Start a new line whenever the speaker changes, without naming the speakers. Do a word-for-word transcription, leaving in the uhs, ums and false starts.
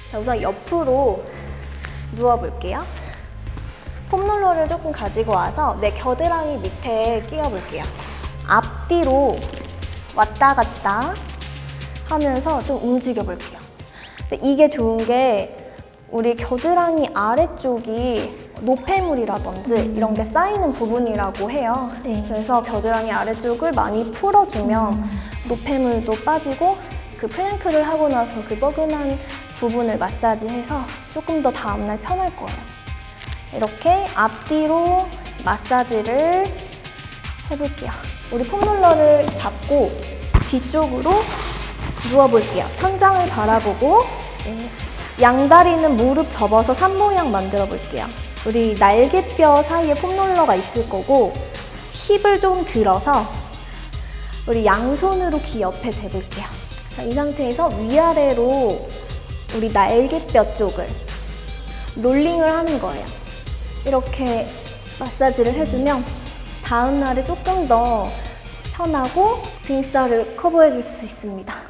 자, 우선 옆으로 누워볼게요. 폼롤러를 조금 가지고 와서 내 겨드랑이 밑에 끼워볼게요. 앞뒤로 왔다 갔다 하면서 좀 움직여볼게요. 이게 좋은 게 우리 겨드랑이 아래쪽이 노폐물이라든지
음.
이런 게 쌓이는 부분이라고 해요.
네.
그래서 겨드랑이 아래쪽을 많이 풀어주면
음.
노폐물도 빠지고 그 플랭크를 하고 나서 그 뻐근한 부분을 마사지해서 조금 더 다음날 편할 거예요. 이렇게 앞뒤로 마사지를 해볼게요. 우리 폼롤러를 잡고 뒤쪽으로 누워볼게요. 천장을 바라보고 네. 양다리는 무릎 접어서 산 모양 만들어 볼게요. 우리 날개뼈 사이에 폼롤러가 있을 거고 힙을 좀 들어서 우리 양손으로 귀 옆에 대볼게요. 자, 이 상태에서 위아래로 우리 날개뼈 쪽을 롤링을 하는 거예요. 이렇게 마사지를 해주면 다음 날에 조금 더 편하고 등살을 커버해 줄 수 있습니다.